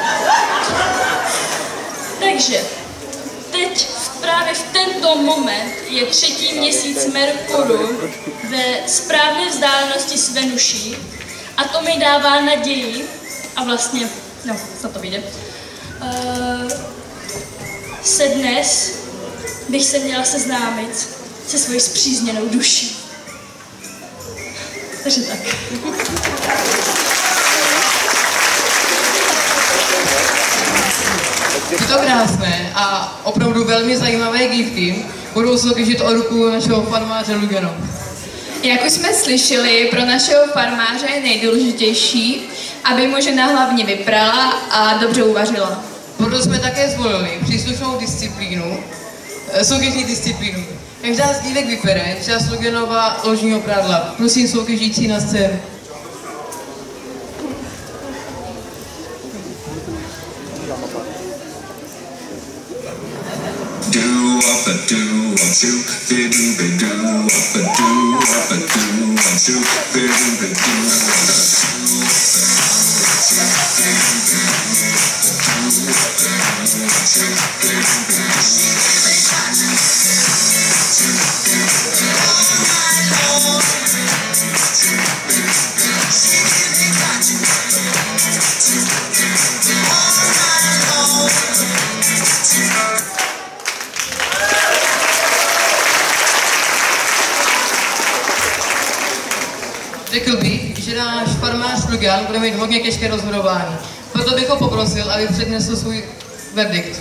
Takže teď právě v tento moment je třetí měsíc Merkuru ve správné vzdálenosti s Venuší a to mi dává naději a vlastně, no, co to vyjde, uh, se dnes bych se měla seznámit se svojí spřízněnou duší. Takže tak. Je to krásné a opravdu velmi zajímavé dívky budou soutěžit o ruku našeho farmáře Lugana. Jak už jsme slyšeli, pro našeho farmáře je nejdůležitější, aby mu žena hlavně vyprala a dobře uvařila. Proto jsme také zvolili příslušnou disciplínu, soutěžní disciplínu. Každá z dívek vypere třeba z Luganova ložního prádla. Prosím soutěžící na scénu. Do up a do up shoot, bidoo be do up a do up a do up shoot, bidoo be do Řekl bych, že farmář Lugan bude mít hodně těžké rozhodování. Proto bych ho poprosil, aby přednesl svůj verdikt.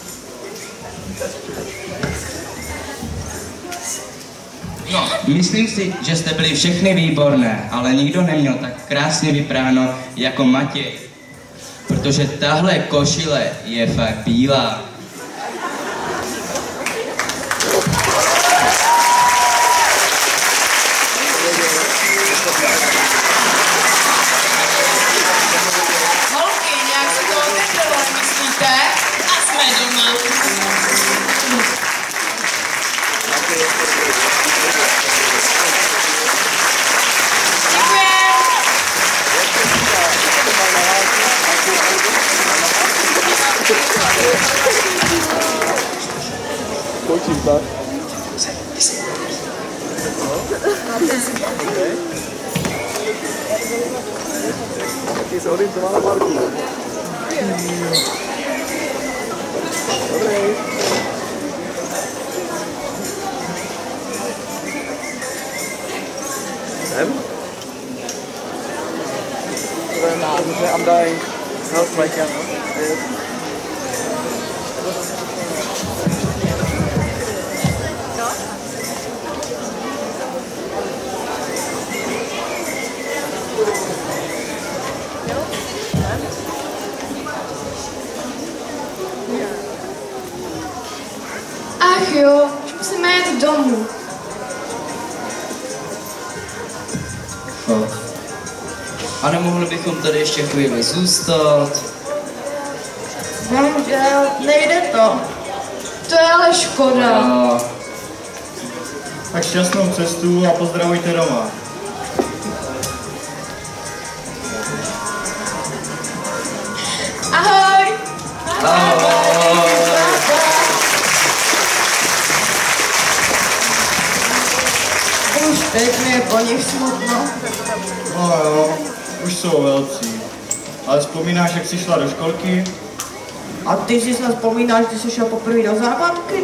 No, myslím si, že jste byli všechny výborné, ale nikdo neměl tak krásně vypráno jako Matěj. Protože tahle košile je fakt bílá. Holky, nějak se to otevřelo, myslíte? A jsme doma. Končím tak. Taky se hodím, to máme Marku. Dobrý. Sem? To je název, že I'm dying. Health like no? Ach jo, už musíme jet domů. Oh. A nemohli bychom tady ještě chvíli zůstat? Bohužel, nejde to. To je ale škoda. A... Tak šťastnou cestu a pozdravujte doma. Ahoj. Ahoj. Už teď mi je po nich smutno. No jo, už jsou velcí. Ale vzpomínáš, jak jsi šla do školky? A ty si snad vzpomínáš, když jsi šel poprvé do základky?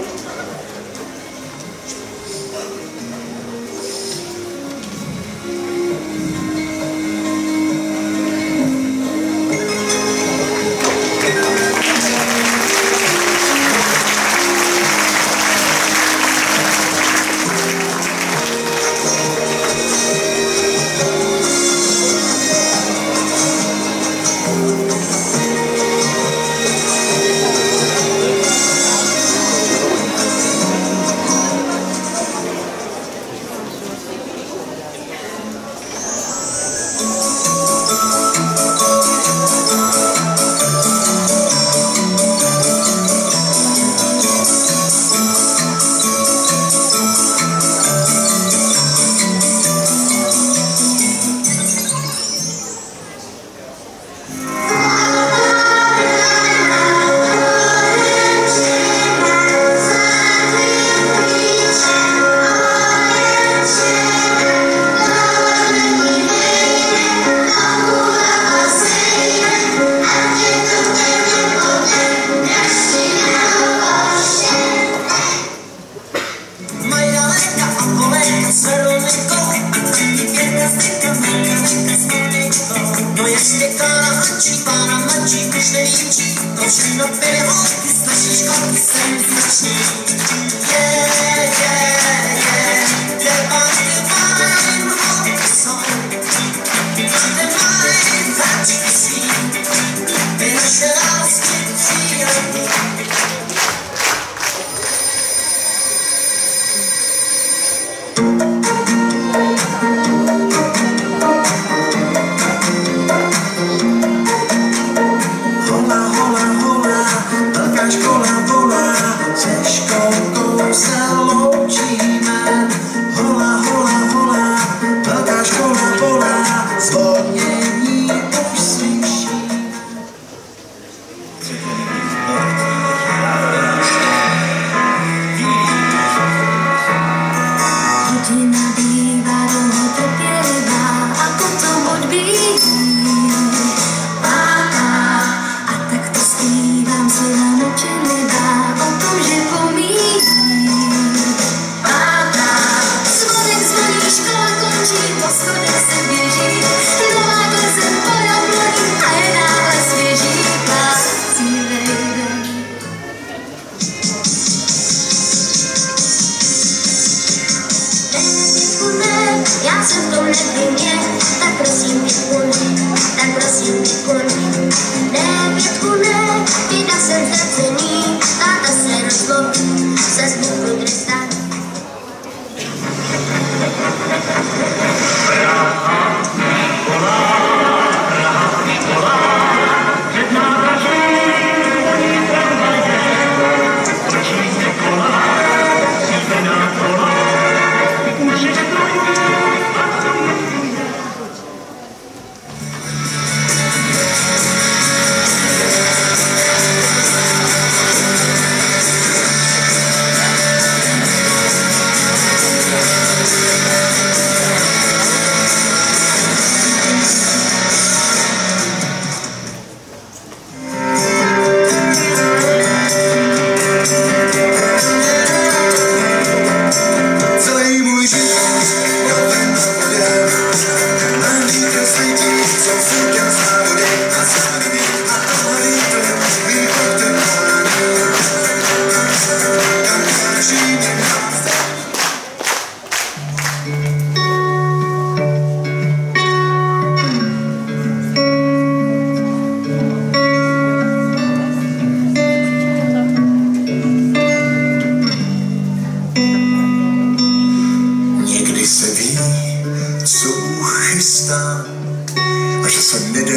Škola volá, se školkou se loučíme.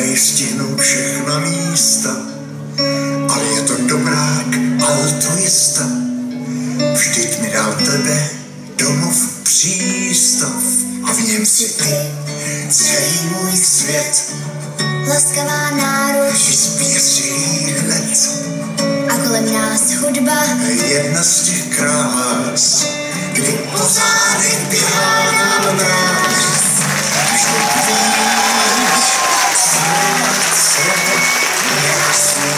nedají stihnout všechna místa, ale je to dobrák altruista. Vždyť mi dal tebe domov přístav a v něm si ty celý můj svět. Laskavá náruč I zběsilý hned a kolem nás hudba. Jedna z těch krás, kdy po zádech běhá nám mráz. Vždyť víš, srdce nejasný.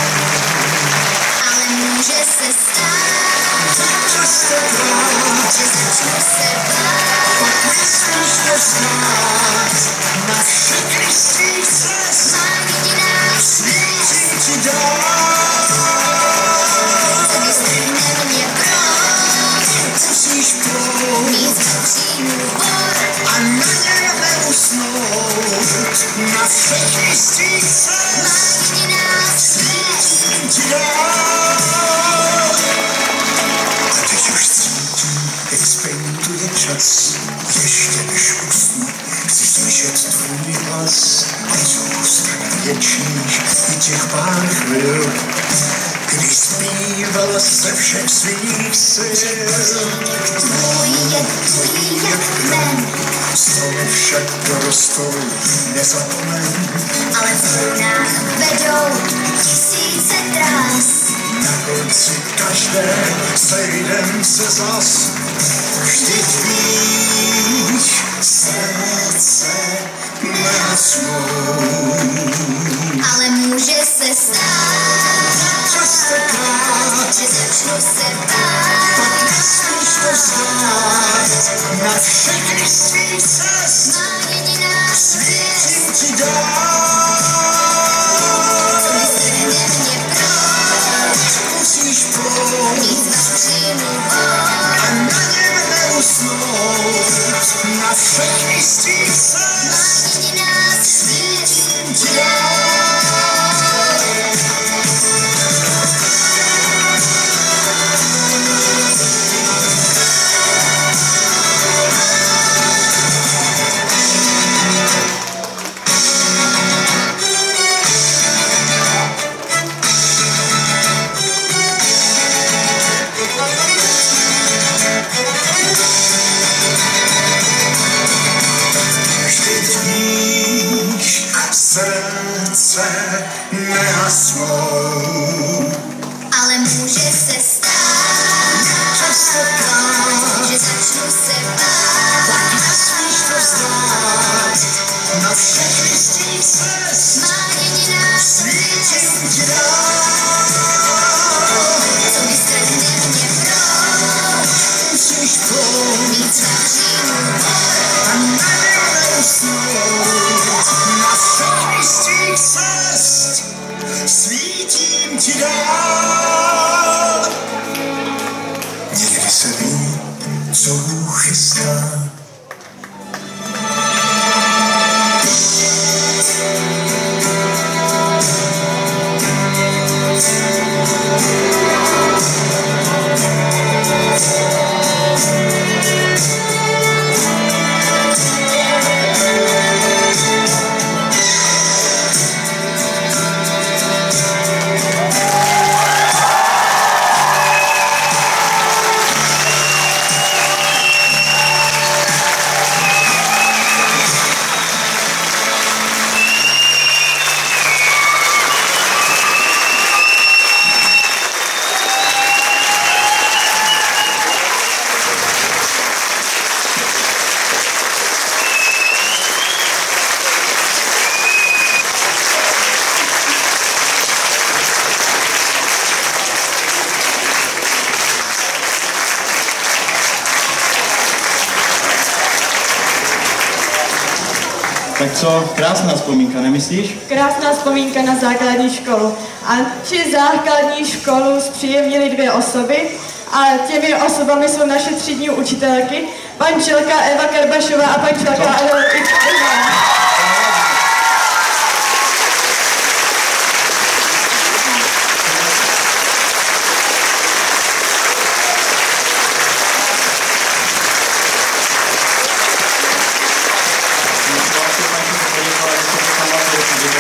Ale může se stát, častokrát, že začnu se bát. pak nesmíš to znát. Na všechny svých cest Má jediná svítím ti dát. co vystrhne mě proud. Musíš plout Mít vavřínu vor a na něm neusnout. Na všechny svých má cest jediná svítím ti dát. A teď už cítím, jak zpeintuje čas. Ještě než usnu, chci slyšet tvůj hlas. A zůstat věčných i těch pár chvil, kdy zpívala se všech svých sil. tvůj je tvůj jak kmen, Stromy však dorostou, nezapomeň. ale v runách vedou tisíce trás. Na konci každé sejdem se zas. Vždyť víš, srdce nehasnou. Ale může se stát, Častokrát že začnu se bát. pak nesmíš to vzdát. Na všechny svých cest Má jediná svítím ti dát. co vystrhne mě proud. Musíš plout Mít vavřínu vor a na něm neusnout. Na všechny svých má cest jediná svítím ti dát. Vždyť víš, srdce nehasnou. ale může se stát, Častokrát že začnu se bát. pak nesmíš to vzdát. Na všechny svých cest Má jediná svítím ti dát. co vystrhne mě proud. Musíš plout Mít vavřínu vor a na něm neusnout. Na všechny svých cest svítím ti dát. Někdy se ví, co Bůh chystá. Tak co, krásná vzpomínka, nemyslíš? Krásná vzpomínka na základní školu. A či základní školu zpříjemnily dvě osoby a těmi osobami jsou naše třídní učitelky, pančelka Eva Karbašová a pančelka Eva Iková. Děkuji.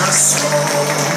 svou.